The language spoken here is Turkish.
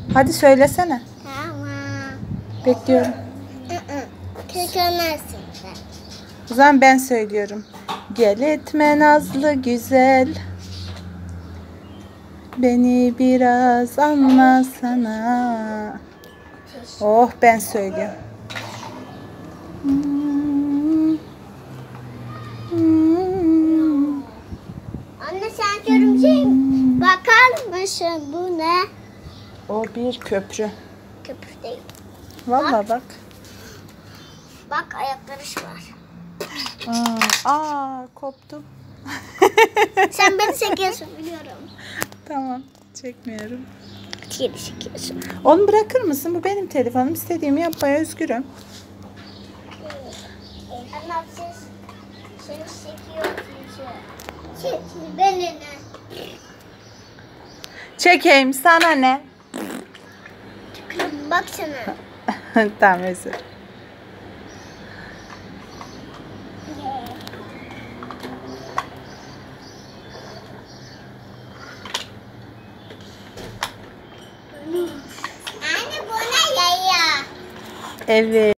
Hadi söylesene. Tamam. Bekliyorum. Kökemezsin sen. O zaman ben söylüyorum. Gel etme nazlı güzel, beni biraz anlasana. Oh, ben söylüyorum. Anne sen görümcek bakar mısın bu ne? O bir köprü. Köprü değil. Vallahi bak. Bak ayakları şu var. Koptu. Sen beni çekiyorsun biliyorum. Tamam, çekmiyorum. Geri çekiyorsun. Onu bırakır mısın? Bu benim telefonum. İstediğimi yapmaya özgürüm. Anne seni çekiyorsun. Çek beni ne? Çekeyim, sana ne? Baksana. Tamam, özür. Anne bu ne yaya? Evet.